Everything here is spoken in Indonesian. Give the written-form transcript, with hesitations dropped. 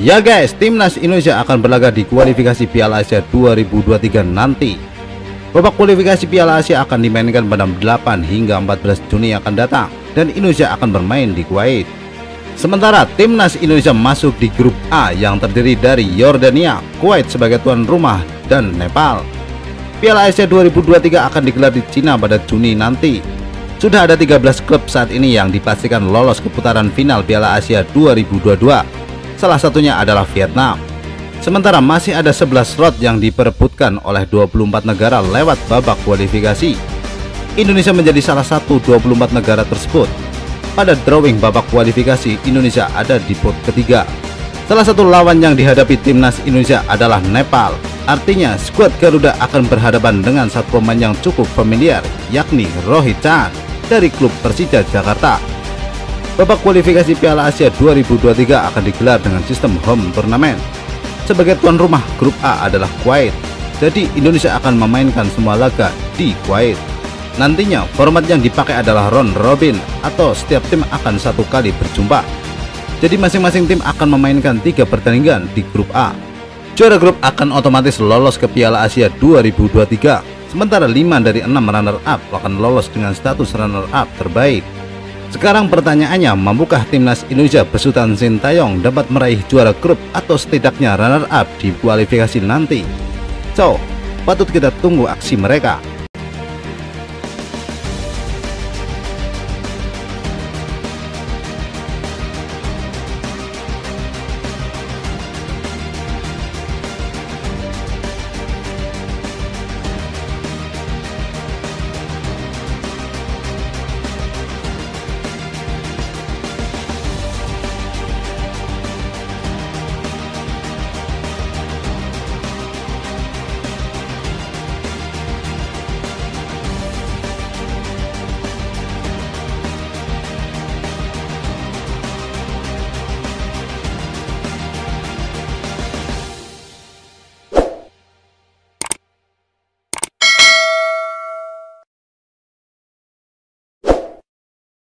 Ya guys, timnas Indonesia akan berlaga di kualifikasi Piala Asia 2023 nanti. Babak kualifikasi Piala Asia akan dimainkan pada 8 hingga 14 Juni yang akan datang, dan Indonesia akan bermain di Kuwait. Sementara timnas Indonesia masuk di grup A yang terdiri dari Yordania, Kuwait sebagai tuan rumah, dan Nepal. Piala Asia 2023 akan digelar di Cina pada Juni nanti. Sudah ada 13 klub saat ini yang dipastikan lolos ke putaran final Piala Asia 2022. Salah satunya adalah Vietnam. Sementara masih ada 11 slot yang diperebutkan oleh 24 negara lewat babak kualifikasi. Indonesia menjadi salah satu 24 negara tersebut. Pada drawing babak kualifikasi, Indonesia ada di pot ketiga. Salah satu lawan yang dihadapi timnas Indonesia adalah Nepal. Artinya skuad Garuda akan berhadapan dengan satu pemain yang cukup familiar, yakni Rohit Chan dari klub Persija Jakarta. Babak kualifikasi Piala Asia 2023 akan digelar dengan sistem home turnamen. Sebagai tuan rumah, grup A adalah Kuwait. Jadi Indonesia akan memainkan semua laga di Kuwait. Nantinya format yang dipakai adalah round robin, atau setiap tim akan satu kali berjumpa. Jadi masing-masing tim akan memainkan 3 pertandingan di grup A. Juara grup akan otomatis lolos ke Piala Asia 2023. Sementara 5 dari 6 runner up akan lolos dengan status runner up terbaik. Sekarang pertanyaannya, mampukah timnas Indonesia besutan Sintayong dapat meraih juara grup atau setidaknya runner up di kualifikasi nanti? So, patut kita tunggu aksi mereka.